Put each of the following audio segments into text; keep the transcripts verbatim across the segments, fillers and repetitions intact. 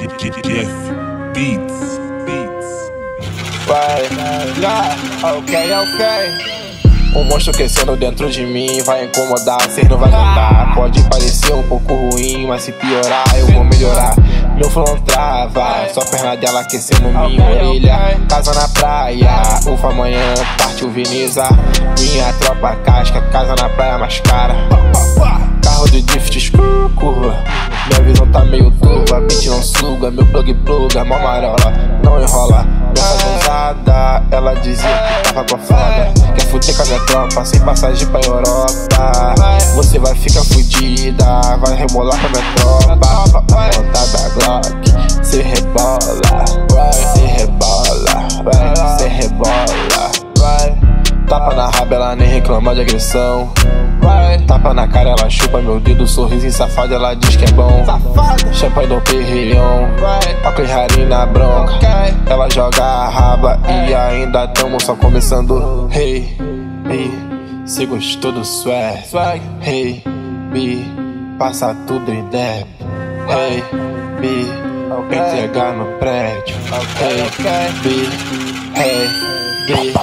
Jeff Beats, Beats. Vai, já, ok, ok. Um monstro crescendo dentro de mim vai incomodar, cês não vai notar. Pode parecer um pouco ruim, mas se piorar eu vou melhorar. Meu flow não trava, só perna dela aquecendo minha orelha. Casa na praia, ufa amanhã, partiu Veneza. Minha tropa casca, casa na praia mais cara. Carro de drift, curva. Minha visão tá meio turva, beat não suga. Meu plug pluga, mó marola, não enrola. Minha fase usada, ela dizia que tava com a foda. Quer fuder com a minha tropa, sem passagem pra Europa. Você vai ficar fudida, vai remolar com a minha tropa. Ponta da Glock, cê rebola, cê rebola, cê rebola. Tapa na raba, ela nem reclama de agressão. Tapa na cara, ela chupa meu dedo, sorriso safado, ela diz que é bom. Champanhe do Perrilhão, óculos rari na bronca. Ela joga a raba e ainda tamo só começando. Hey, hey, cê gostou do swag? Hey, me passa tudo em dep. Hey, me entregar no prédio. Hey, me, hey, me.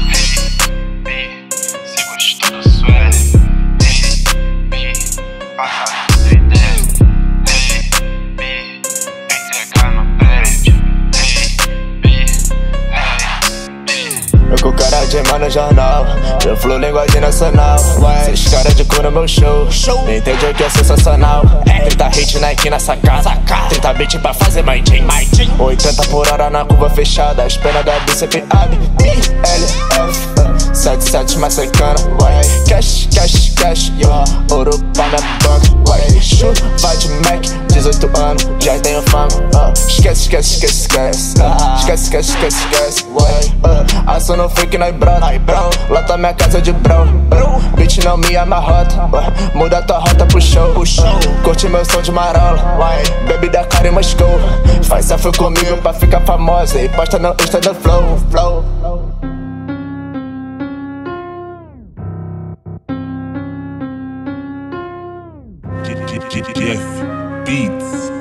Eu com cara de mano no jornal, eu flow linguagem nacional. Esses caras de cu no meu show, não entende o que é sensacional. trinta hit na esquina sacada, trinta beat pra fazer my team. Oitenta por hora na curva fechada, as penas da bíceps abre. B L F sete sete mais secana. Cash, cash, cash, yo, ouro pra minha banca. Chuva de Mac, dezoito anos, já tenho fama. Esquece, esquece, esquece, esquece. Esquece, esquece, esquece, esquece. Ação no freak, nós brota. Lota minha casa de brown. Bitch não me amarrota. Muda tua rota pro show. Curte meu som de marola. Baby da cara em Moscou. Faz selfie comigo pra ficar famosa e posta no Insta do Flow. Flow. Jeff Beats.